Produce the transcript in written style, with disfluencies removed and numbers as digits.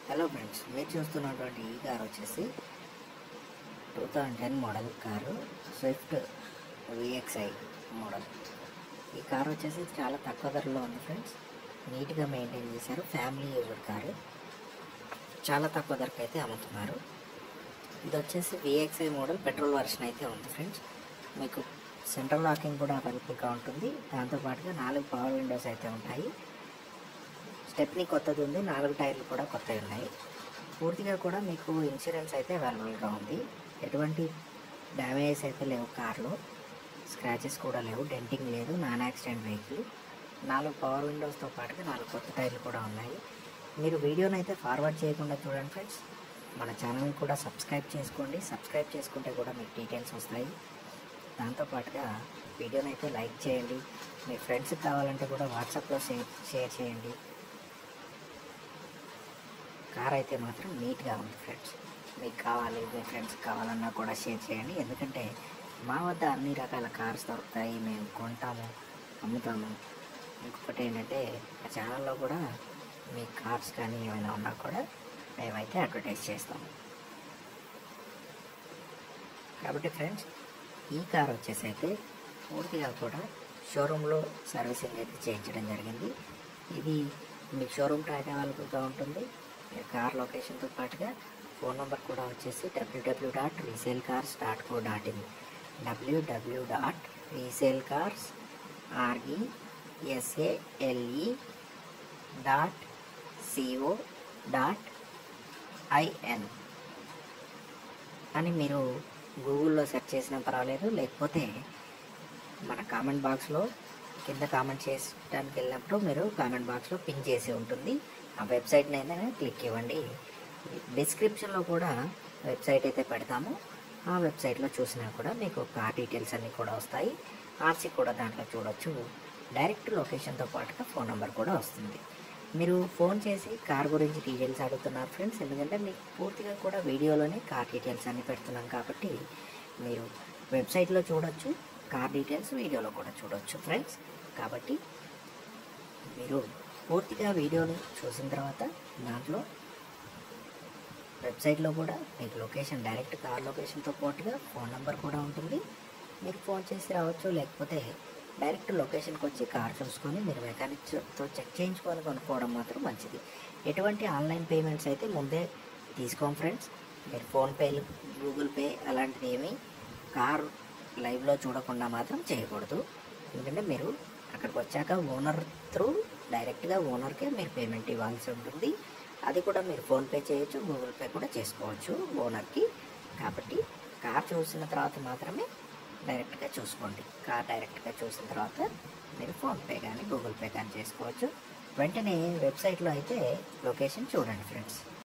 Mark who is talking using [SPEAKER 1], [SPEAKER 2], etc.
[SPEAKER 1] Hello friends, మీరు చూస్తున్నటువంటి ఈ కార్ వచ్చేసి 2010 model car, Swift VXI model. ఈ కార్ వచ్చేసి చాలా తక్కువ ధరలో ఉంది ఫ్రెండ్స్. నీట్గా మెయింటైన్ చేశారు. ఫ్యామిలీ యూజర్ కారు, చాలా తక్కువ ధరకు అయితే అమ్ముతున్నారు. ఇది వచ్చేసి విఎక్స్ఐ మోడల్ పెట్రోల్ వర్షన్ అయితే ఉంది ఫ్రెండ్స్. మీకు సెంట్రల్ లాకింగ్ కూడా అవైలబుల్గా ఉంటుంది. దాంతోపాటుగా 4 పవర్ విండోస్ అయితే ఉంటాయి. స్టెప్నీ కొత్తది ఉంది, 4 టైర్లు కూడా కొత్తవి ఉన్నాయి. పూర్తిగా కూడా మీకు ఇన్సూరెన్స్ అయితే అవైలబుల్గా ఉంది. ఎటువంటి డ్యామేజెస్ అయితే లేవు, కార్లో స్క్రాచెస్ కూడా లేవు, డెంటింగ్ లేదు, నాన్ యాక్సిడెంట్ వెహికల్. 4 పవర్ విండోస్తో పాటుగా 4 కొత్త టైర్లు కూడా ఉన్నాయి. మీరు వీడియోని అయితే ఫార్వర్డ్ చేయకుండా చూడండి ఫ్రెండ్స్. మన ఛానల్ని కూడా సబ్స్క్రైబ్ చేసుకోండి. సబ్స్క్రైబ్ చేసుకుంటే కూడా మీకు డీటెయిల్స్ వస్తాయి. దాంతోపాటుగా వీడియోని అయితే లైక్ చేయండి. మీ ఫ్రెండ్స్కి కావాలంటే కూడా వాట్సాప్లో షేర్ చేయండి. కార్ అయితే మాత్రం నీట్గా ఉంది ఫ్రెండ్స్. మీకు కావాలి, మీ ఫ్రెండ్స్కి కావాలన్నా కూడా షేర్ చేయండి. ఎందుకంటే మా వద్ద అన్ని రకాల కార్స్ దొరుకుతాయి. మేము కొంటాము, అమ్ముతాము. ఇంకొకటి ఏంటంటే ఆ ఛానల్లో కూడా మీ కార్స్ కానీ ఏమైనా ఉన్నా కూడా మేమైతే అడ్వర్టైజ్ చేస్తాము. కాబట్టి ఫ్రెండ్స్, ఈ కార్ వచ్చేసి అయితే పూర్తిగా కూడా షోరూంలో సర్వీసింగ్ అయితే చేయించడం జరిగింది. ఇది మీకు షోరూమ్ ట్రాక్ అవైలబుల్గా ఉంటుంది. కార్ లొకేషన్తో పాటుగా ఫోన్ నెంబర్ కూడా వచ్చేసి www.resaleCars.co.in www.resaleCars.co.in అని మీరు గూగుల్లో సెర్చ్ చేసినా పర్వాలేదు. లేకపోతే మన కామెంట్ బాక్స్లో కింద కామెంట్ చేయడానికి వెళ్ళినప్పుడు మీరు కామెంట్ బాక్స్లో పిన్ చేసి ఉంటుంది. ఆ వెబ్సైట్ని అయితే క్లిక్ ఇవ్వండి. డిస్క్రిప్షన్లో కూడా వెబ్సైట్ అయితే పెడతాము. ఆ వెబ్సైట్లో చూసినా కూడా మీకు కార్ డీటెయిల్స్ అన్నీ కూడా వస్తాయి. ఆర్సీ కూడా దాంట్లో చూడొచ్చు. డైరెక్ట్ లొకేషన్తో పాటుగా ఫోన్ నెంబర్ కూడా వస్తుంది. మీరు ఫోన్ చేసి కార్ గురించి డీటెయిల్స్ అడుగుతున్నారు ఫ్రెండ్స్. ఎందుకంటే మీకు పూర్తిగా కూడా వీడియోలోనే కార్ డీటెయిల్స్ అన్నీ పెడుతున్నాం కాబట్టి మీరు వెబ్సైట్లో చూడొచ్చు, కార్ డీటెయిల్స్ వీడియోలో కూడా చూడొచ్చు ఫ్రెండ్స్. కాబట్టి మీరు పూర్తిగా వీడియోని చూసిన తర్వాత దాంట్లో వెబ్సైట్లో కూడా మీకు లొకేషన్, డైరెక్ట్ కార్ లొకేషన్తో పాటుగా ఫోన్ నెంబర్ కూడా ఉంటుంది. మీరు ఫోన్ చేసి రావచ్చు. లేకపోతే డైరెక్ట్ లొకేషన్కి వచ్చి కార్ చూసుకొని మీరు మెకానిక్తో చెక్ చేయించుకొని కొనుక్కోవడం మాత్రం మంచిది. ఎటువంటి ఆన్లైన్ పేమెంట్స్ అయితే ముందే తీసుకోం ఫ్రెండ్స్. మీరు ఫోన్పే, గూగుల్ పే అలాంటివి ఏమీ కార్ లైవ్లో చూడకుండా మాత్రం చేయకూడదు. ఎందుకంటే మీరు అక్కడికి వచ్చాక ఓనర్ త్రూ డైరెక్ట్గా ఓనర్కే మీరు పేమెంట్ ఇవ్వాల్సి ఉంటుంది. అది కూడా మీరు ఫోన్పే చేయొచ్చు, గూగుల్ పే కూడా చేసుకోవచ్చు ఓనర్కి. కాబట్టి కార్ చూసిన తర్వాత మాత్రమే డైరెక్ట్గా చూసుకోండి. కార్ డైరెక్ట్గా చూసిన తర్వాత మీరు ఫోన్పే కానీ గూగుల్ పే కానీ చేసుకోవచ్చు. వెంటనే వెబ్సైట్లో అయితే లొకేషన్ చూడండి ఫ్రెండ్స్.